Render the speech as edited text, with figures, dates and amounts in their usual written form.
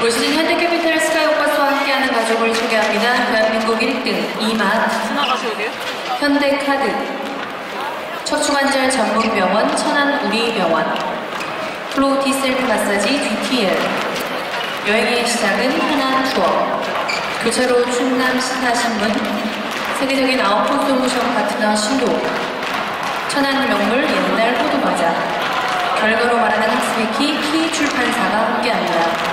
올 시즌 현대캐피탈 스카이오파스와 함께하는 가족을 소개합니다. 대한민국 1등 이마트, 현대카드, 척추관절 전문병원 천안우리병원, 플로우티 셀프 마사지 DTL, 여행의 시작은 하나투어, 교차로 충남 신사신문, 세계적인 아웃풋 솔루션 파트너 신도, 천안 명물 옛날 호두과자, 결과로 말하는 학습의 키, 키출판사가 함께합니다.